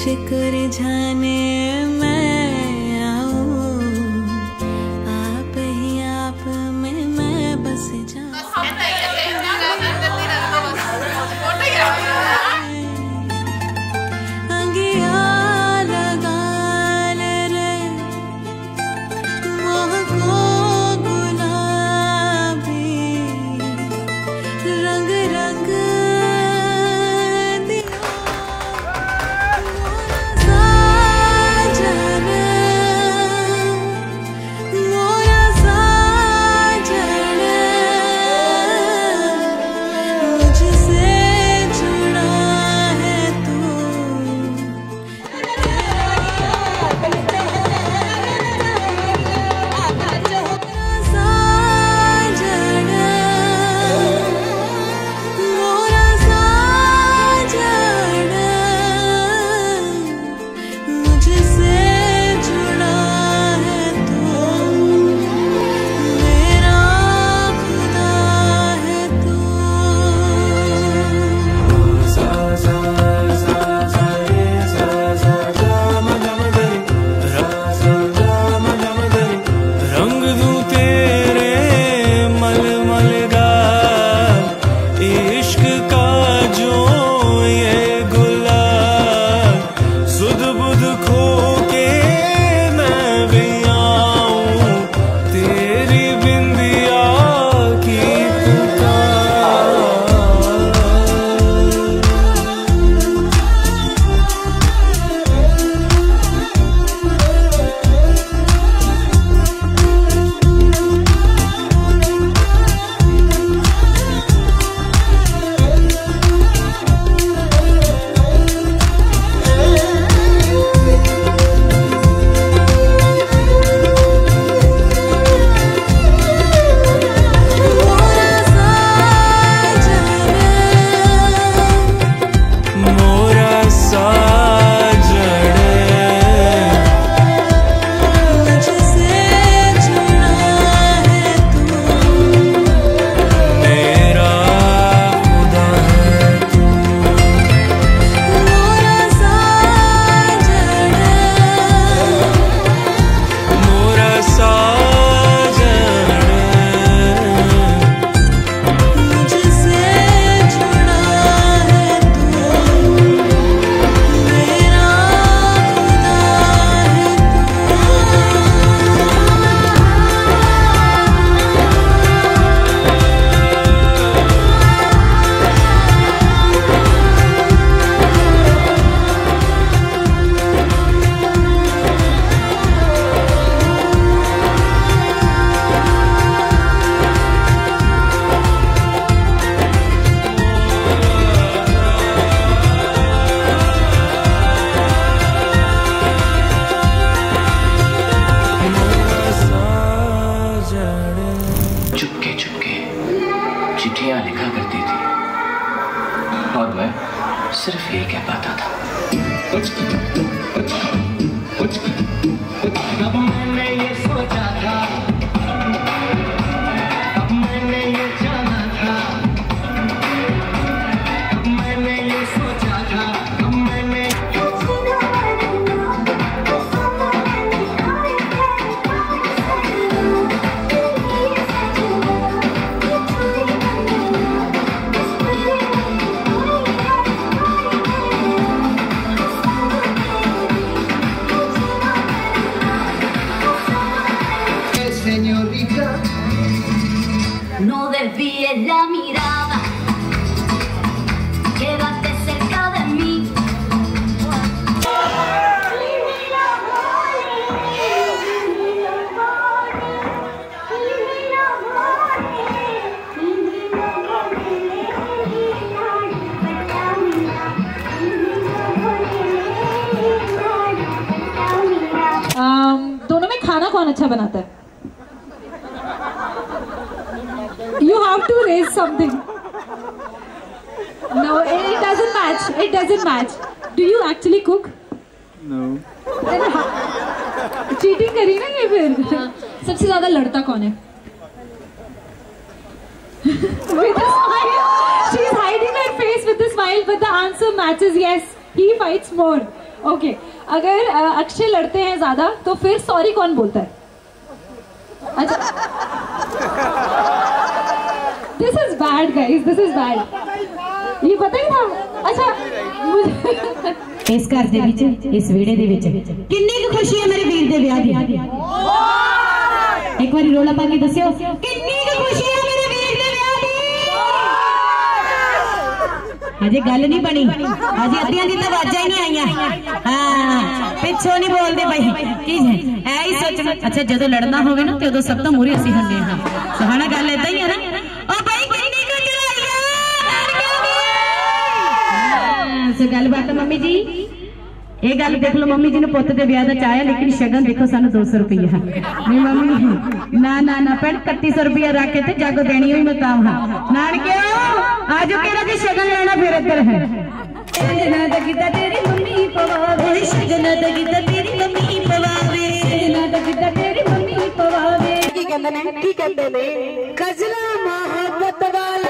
शुक्र जाने मैं आऊं, आप ही आप में मैं बस जाऊं। चिट्ठियां लिखा करती थी और मैं सिर्फ यही कह पाता था। अब मैंने ये सोचा था, अब मैंने ये जाना था, अब मैंने ये सोचा था, अब मैंने no desvíes la mirada, quédate cerca de mí. दोनों में खाना कौन अच्छा बनाता है? You have to raise something. No, it doesn't match. It doesn't match. Do you actually cook? No. Cheating करी ना ये फिर? सबसे ज़्यादा लड़ता कौन है? With a smile. She's hiding her face with a smile, but the answer matches. Yes, he fights more. Okay, अगर अक्षय लड़ते हैं ज्यादा तो फिर सॉरी कौन बोलता है? अच्छा, this is bad guys, this is bad. ये पता ही था। अच्छा, इस घर दे विच, इस वीडियो दे विच किन्नी की खुशी है मेरे वीर दे ब्याह दी? एक बार रोला पा के दस्यो, किन्नी की खुशी है मेरे वीर दे ब्याह दी? अजे गल नहीं बनी, अजे अद्धियां दी आवाज़ां ही नहीं आईयां। हां, पिछों नहीं बोलदे भाई की है ऐ ही सोचना। अच्छा, जदों लड़ना होवे ना ते उदों सब तो मूरे असीं हंगे हां। सहाना गल इदां ही है ना। ओ भाई किन्नी को चढ़ाइया सो गल बात मम्मी जी, ये गल देख लो, मम्मी जी ने पुत के ब्याह का चाया, लेकिन शगन देखो सानू 200 रुपया। नहीं मम्मी ना ना ना भैन 3100 रुपया रख के जागो देनी हुई मैं काम हाँ नानके आज कह रहा शगन लेना फिर इधर है। शगन दगिता तेरी मम्मी पवावे, शगन दगिता तेरी मम्मी पवावे, शगन दगिता तेरी मम्मी पवावे। की कहंदे ने, की कहंदे ने, कजला मोहब्बत वाला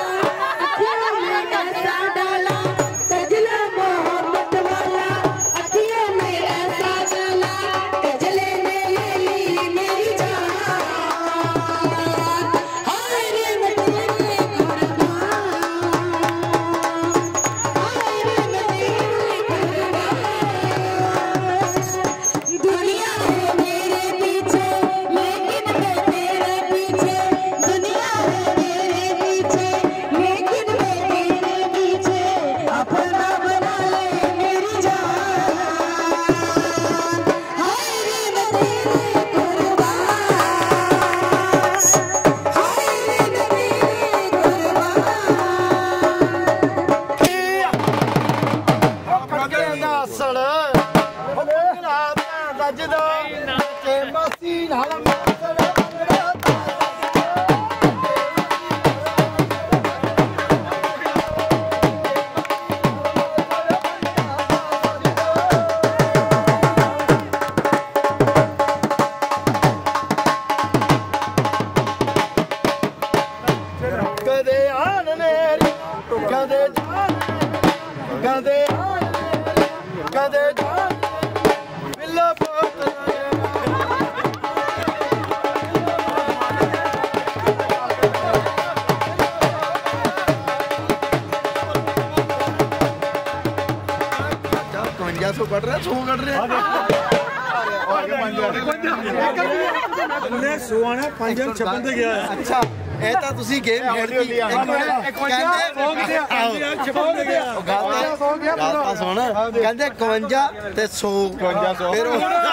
अच्छा ਇਹ ਤਾਂ ਤੁਸੀਂ ਗੇਮ ਖੇਡਦੀ ਕਹਿੰਦੇ ਸੁਣ ਕਹਿੰਦੇ 51 ਤੇ 100 ਫਿਰ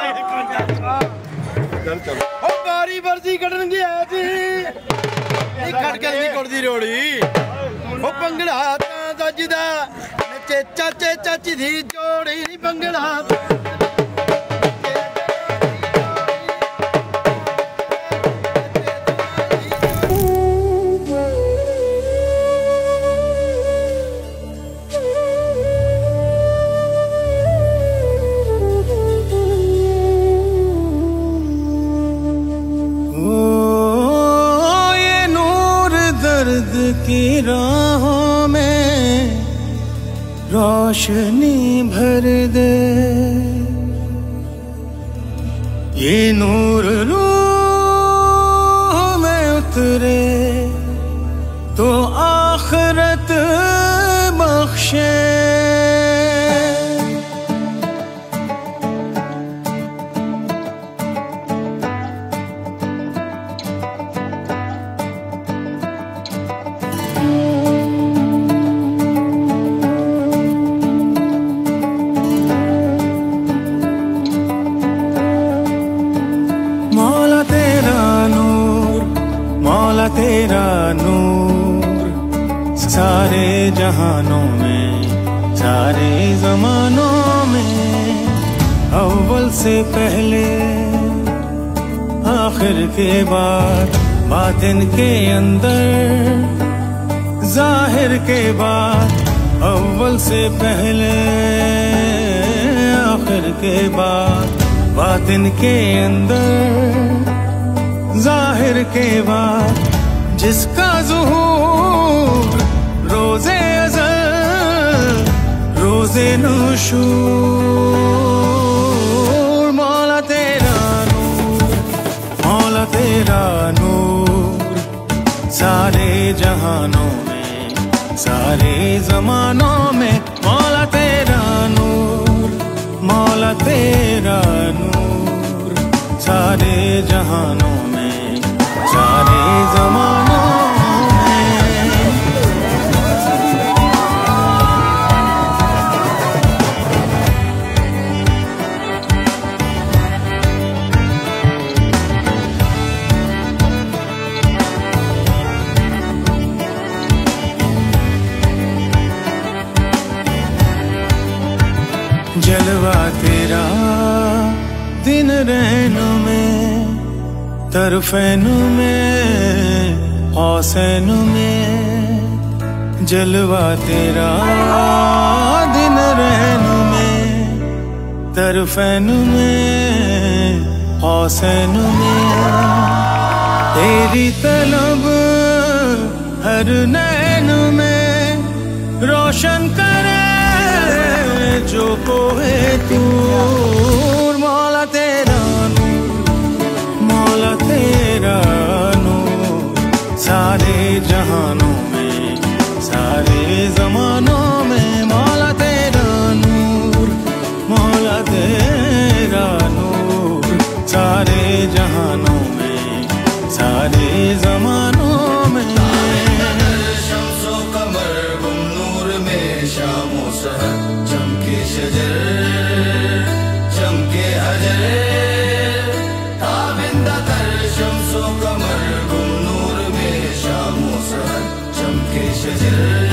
ਉਹ ਬਾਰੀ ਵਰਦੀ ਕੱਢਣ ਗਿਆ ਜੀ ਇਹ ਕੱਢ ਕੇ ਨਹੀਂ ਕੁੜਦੀ ਰੋੜੀ ਉਹ ਭੰਗੜਾ ਤਾਂ ਦੱਜਦਾ ਨੱਚੇ ਚਾਚੇ ਚਾਚੀ ਦੀ ਜੋੜੀ ਨਹੀਂ ਭੰਗੜਾ की राहों में रोशनी भर दे ये नूर रूह में उतरे तो आखिरत बख्शे तेरा नूर सारे जहानों में सारे जमानों में अव्वल से पहले आखिर के बाद बातिन के अंदर जाहिर के बाद अव्वल से पहले आखिर के बाद बातिन के अंदर जाहिर के बाद जिसका ज़ुहूर रोज़े अज़ल रोज़े नशूर सारे जमानों में मौला तेरा नूर, मौला तेरा नूर, सारे जहानों में, सारे जमानों जलवा तेरा दिन रैनों में, तरफैनों में, हौसैनों में, जलवा तेरा दिन रैनों में, तरफैनों में, हौसैनों में, तेरी तलब हर नैन में रोशन करे जो कोहे तूर, मौला तेरा नूर, मौला तेरा नूर, सारे जहानों में, सारे जमानों में, मौला तेरा नूर, मौला तेरा नूर, सारे जहानों में, सारे जमानों में। शम्सो कमर गुम नूर में शामो सहर चमके शजर, चमके हजर, ताबिंदा कर शम्सो कमर गुम नूर में शामो सहर चमके शजर।